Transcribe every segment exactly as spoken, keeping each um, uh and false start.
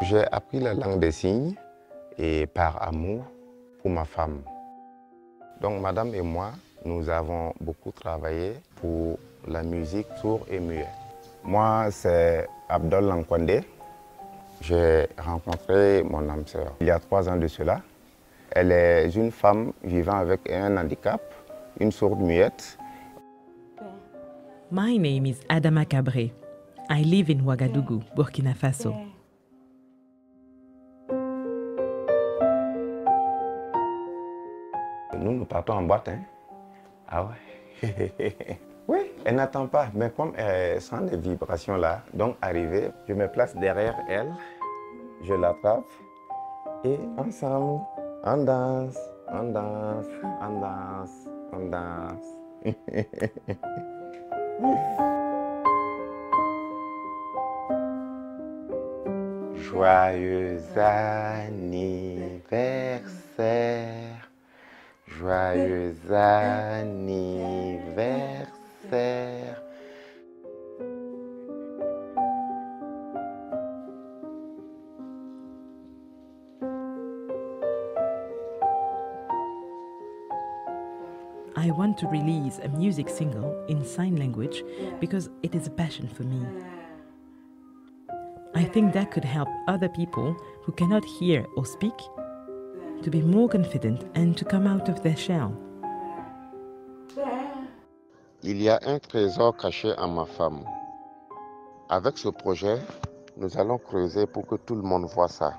J'ai appris la langue des signes et par amour pour ma femme. Donc madame et moi, nous avons beaucoup travaillé pour la musique sourde et muette. Moi, c'est Abdol Lankwande. J'ai rencontré mon âme sœur il y a trois ans de cela. Elle est une femme vivant avec un handicap, une sourde muette. My name is Adama Cabré. I live in Ouagadougou, Burkina Faso. Nous, nous partons en boîte, hein? Ah ouais? Oui, elle n'attend pas, mais comme elle sent les vibrations là, donc arrivée, je me place derrière elle, je l'attrape et ensemble, on danse, on danse, on danse, on danse. Joyeux anniversaire, joyeux anniversaire. I want to release a music single in sign language because it is a passion for me. I think that could help other people who cannot hear or speak to be more confident and to come out of their shell. Il y a un trésor caché en ma femme. Avec ce projet, nous allons creuser pour que tout le monde voit ça.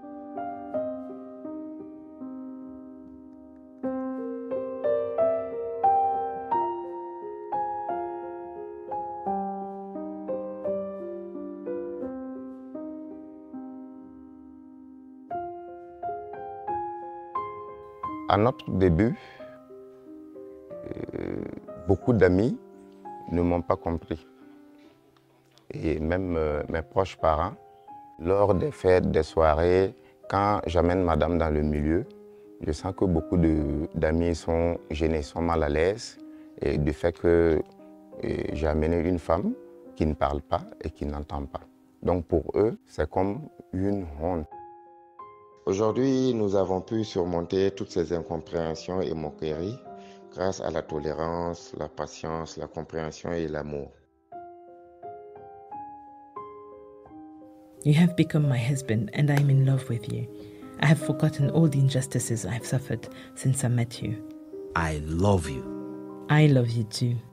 À notre début, euh, beaucoup d'amis ne m'ont pas compris. Et même euh, mes proches parents, lors des fêtes, des soirées, quand j'amène madame dans le milieu, je sens que beaucoup d'amis sont gênés, sont mal à l'aise et du fait que euh, j'ai amené une femme qui ne parle pas et qui n'entend pas. Donc pour eux, c'est comme une honte. Aujourd'hui, nous avons pu surmonter toutes ces incompréhensions et moqueries grâce à la tolérance, la patience, la compréhension et l'amour. You have become my husband and I'm in love with you. I have forgotten all the injustices I've suffered since I met you. I love you. I love you too.